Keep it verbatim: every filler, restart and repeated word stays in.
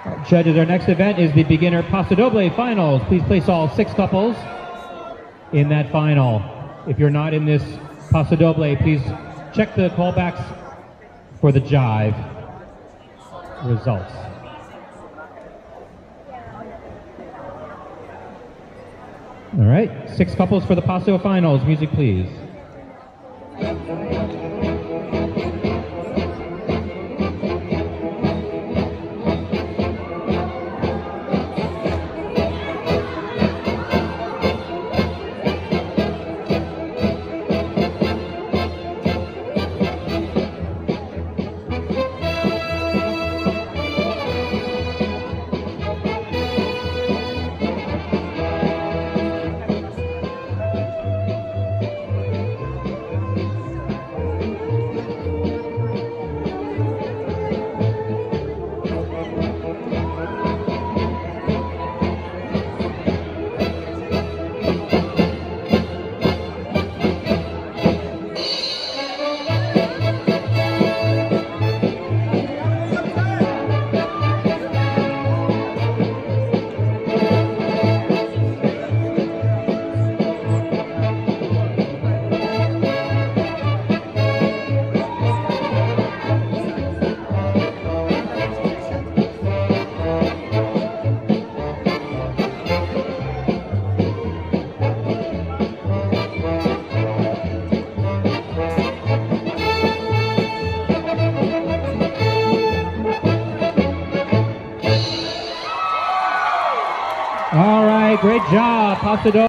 Judges, our next event is the beginner Paso Doble finals. Please place all six couples in that final. If you're not in this Paso Doble, please check the callbacks for the jive results. All right, six couples for the Paso finals. Music, please. Great job, Paso Doble.